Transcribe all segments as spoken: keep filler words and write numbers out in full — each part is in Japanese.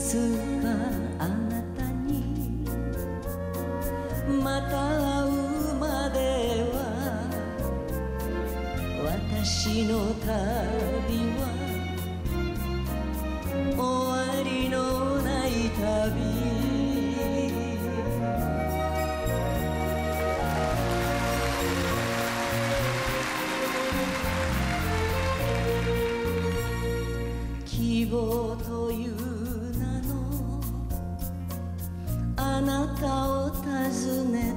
つかあなたにまた会うまでは私の旅は終わりのない旅希望という名のあなたを訪ね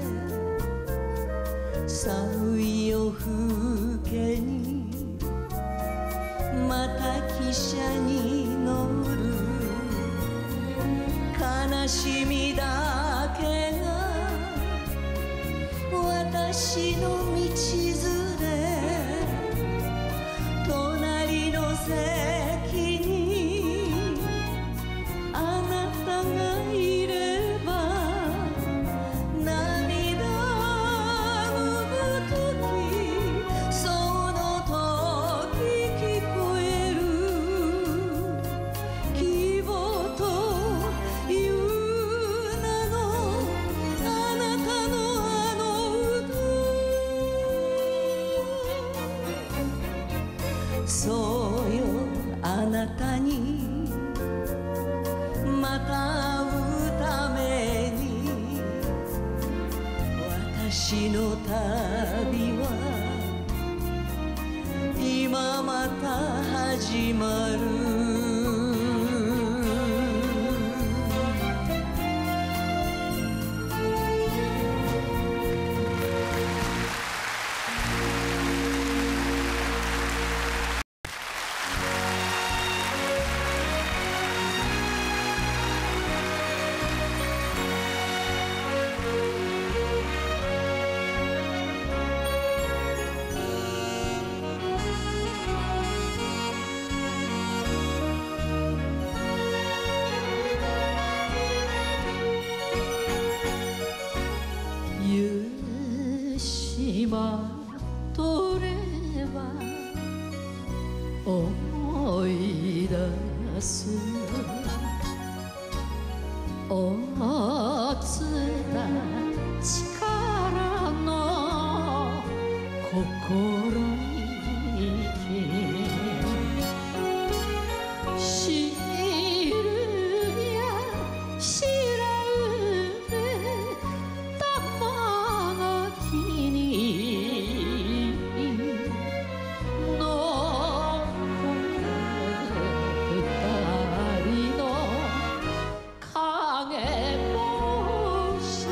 て寒い夜更けにまた汽車に乗る悲しみだけが私の道連れ隣の席にあなたがいれば涙ぐむ時その時聞こえる希望という名のあなたのあの歌そうよあなたにまた会うために私の旅は今また始まる島取れば思い出す大津だ力の心意気知るや知らうね玉がきに残る二人の影星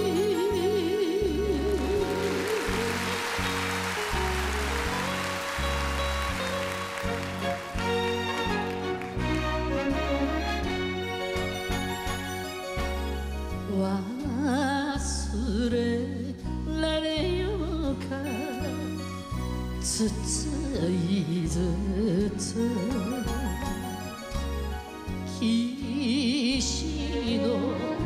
忘れられようかつついずつ岸の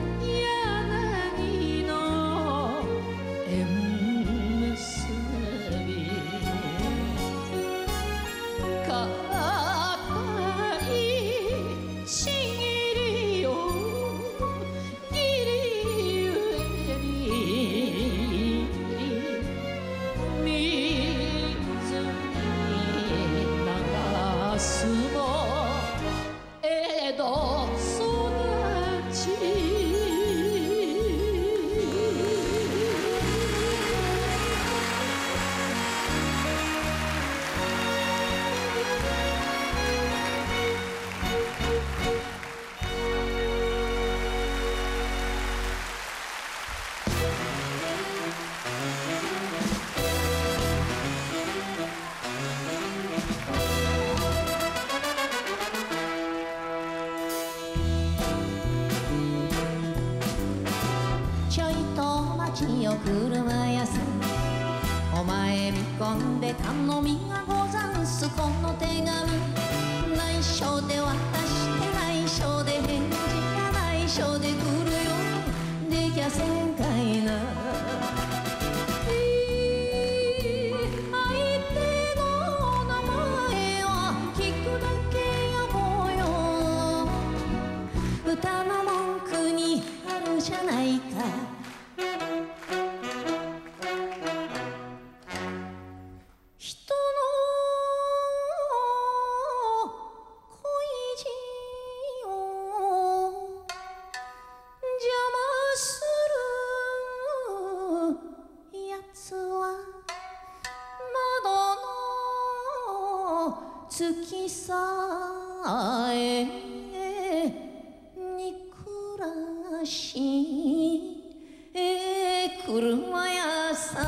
柳の縁結び固いちぎりをぎりゆえに水に流すの江戸育ちよ車屋さんお前見込んで頼みがござんすこの手紙内緒で渡して内緒で返事が内緒で来るよできゃせんかいな相手の名前は聞くだけやぼよ月さえ憎らしい車屋さ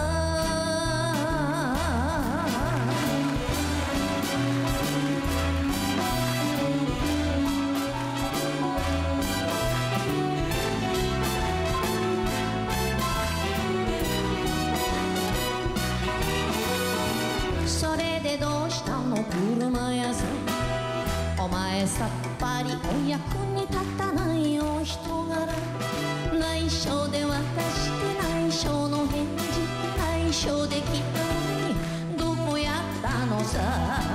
ん、それでどうしたの車屋さん、お前さっぱりお役に立たないお人柄、内緒で渡して内緒の返事、内緒で聞いたのにどこやったのさ、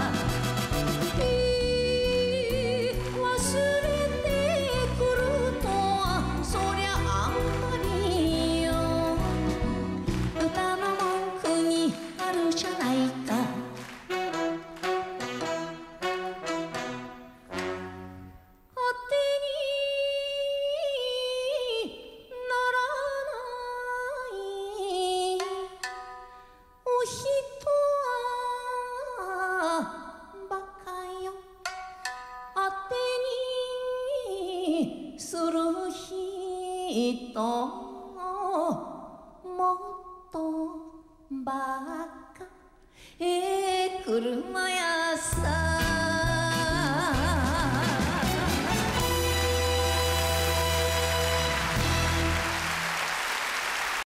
えー、忘れてくるとはそりゃあんまりよ、歌の文句にあるじゃないか、する人もっとバカ、ええ車や